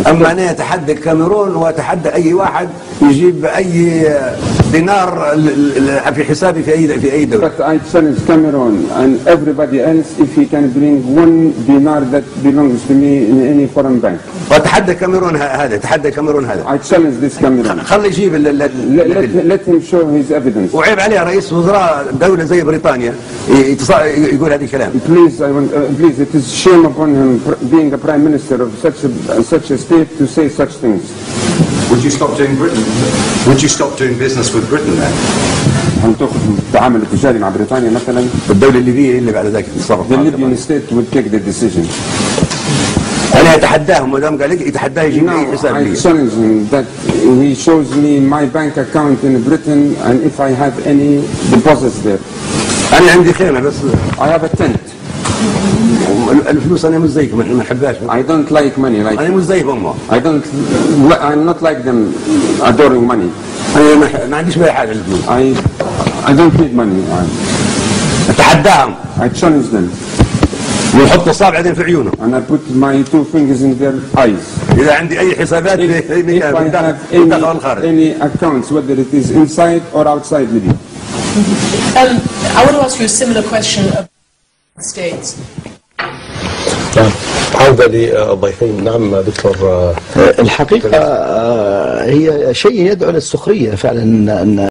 أما أنا أتحدى الكاميرون وأتحدى أي واحد يجيب أي دينار في حسابي في أي دولة. But I challenge Cameroon and everybody else if he can bring 1 dinar that belongs to me in any foreign bank. وأتحدى كاميرون هذا، أتحدى كاميرون هذا. I challenge this Cameroon. خلي يجيب let him show his evidence. وعيب عليه رئيس وزراء دولة زي بريطانيا يقول هذه الكلام. Please, it is shame upon him being a prime minister of such a state to say such things. Would you stop doing Britain? Would you stop doing business with Britain then? هل تأخذ التعامل التجاري مع بريطانيا مثلا؟ الدولة الليبية اللي بعد ذلك تتصرف. The Libyan state would take the decision. أنا أتحداهم ما دام قال لك يتحداه يجيب لي حساب لي. I challenge him that he shows me my bank account in Britain and if I have any deposits there. أنا عندي خيمة بس. I have a tent. الفلوس أنا مش زيكم ما نحبهاش. I don't like money like. أنا مش زيهم. I'm not like them adoring money. أنا ما عنديش بأي حاجة الفلوس. I don't need money. أتحداهم. I challenge them. ويحط الصابع في عيونهم. And I put my 2 fingers in their eyes. إذا عندي أي حسابات في الداخل والخارج. Any accounts whether it is inside or outside Libya. I want to ask you a similar question of states. عودة للضيفين. نعم دكتور. الحقيقة هي شيء يدعو للسخرية فعلا.